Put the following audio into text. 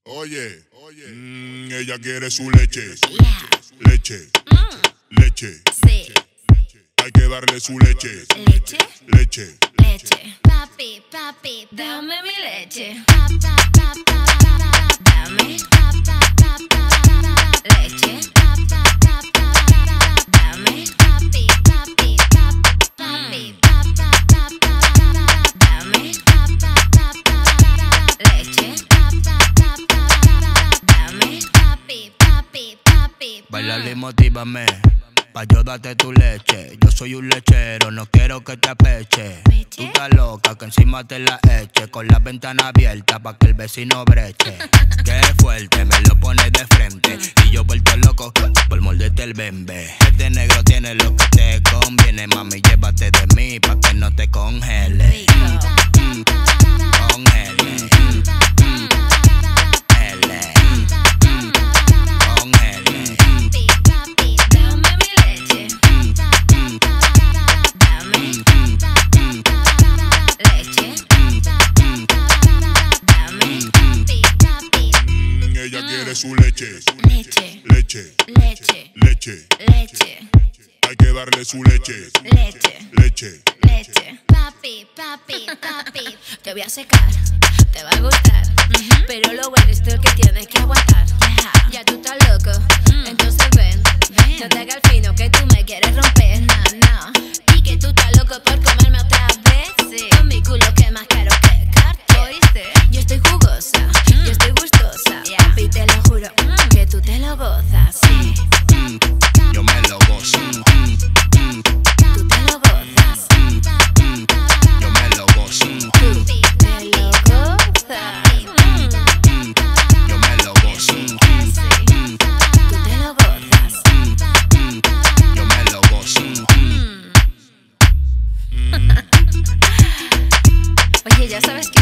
Ella quiere su leche. Leche. Leche. Sí. Hay que darle su leche. Leche. Leche. Leche. Papi, papi, dame mi leche. Dame leche. Dame papi, papi, papi, dame leche. Dame papi, papi, papi. Bailale y motívame, pa' yo darte tu leche. Yo soy un lechero, no quiero que te apeche. Tú estás loca, que encima te la eche. Con la ventana abierta pa' que el vecino breche. Qué fuerte, me lo pones de frente. Y yo vuelto loco por morderte el bembe. Este negro tiene lo que te conviene. Mami, llévate de mí pa' que no te congele. Congele. Ella quiere su leche. Leche. Leche. Leche. Leche. Leche. Hay que darle su leche. Leche. Leche. Leche. Papi, papi, papi. Te voy a secar, te va a gustar. Pero lo bueno es tú el que tienes que aguantar. Ya tú estás loco, entonces ven. No te haga el fino que tú me quieres romper. No. Y que tú estás loco por comerme otra vez. Sí. Con mi culo que más caro que cartón. ¿Oíste? Yo estoy jugosa, yo estoy gustosa. Papi, te lo juro, que tú te lo gozas. Sí. Yo me lo gozo. Tú te lo gozas. Yo me lo gozo. Tú te lo gozas. Yo me lo gozo. Tú te lo gozas. Yo me lo gozo. Oye, ya sabes